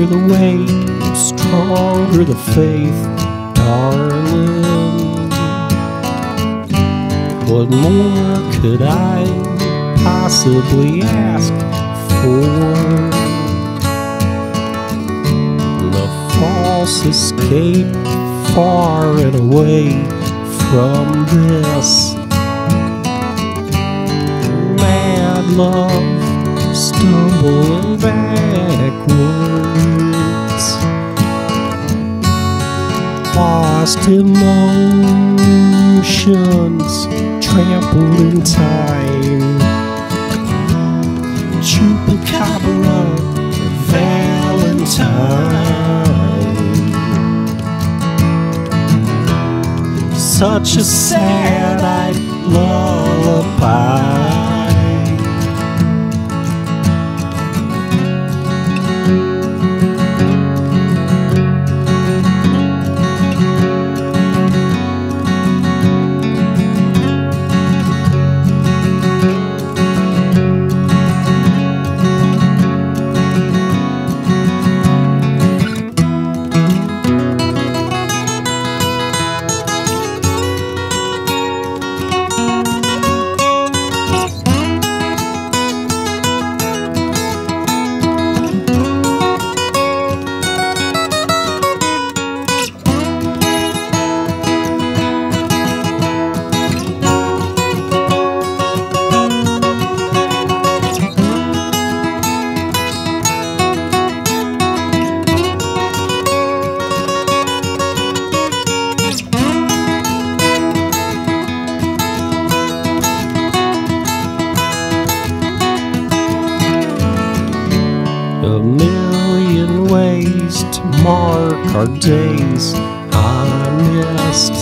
the weight, stronger the faith, darling. What more could I possibly ask for? The false escape, far and away from this mad love, stumbling backwards, lost emotions, trampled in time. Chupacabra, Valentine. Such a sad-eyed lullaby. A million ways to mark our days I missed,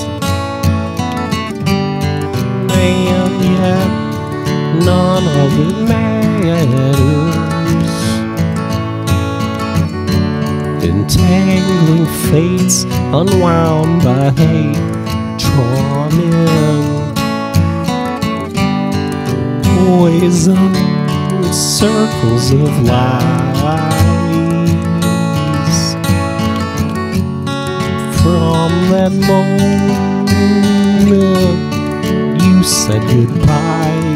and yet none of it matters. Entangling fates unwound by hate drawn in poison circles of lies. From that moment you said goodbye.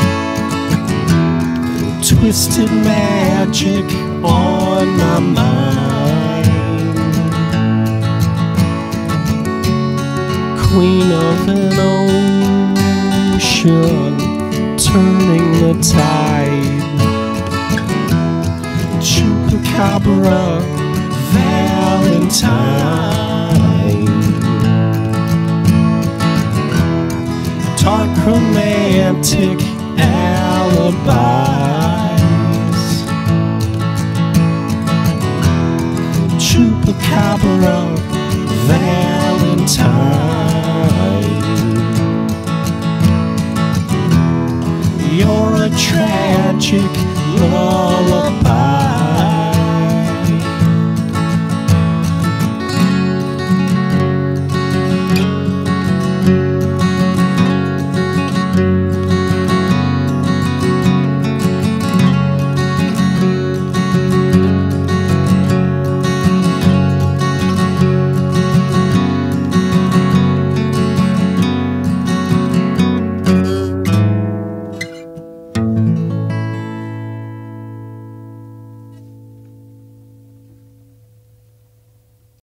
Twisted magic on my mind. Queen of an ocean, turning the tide. Chupacabra, Valentine. Dark romantic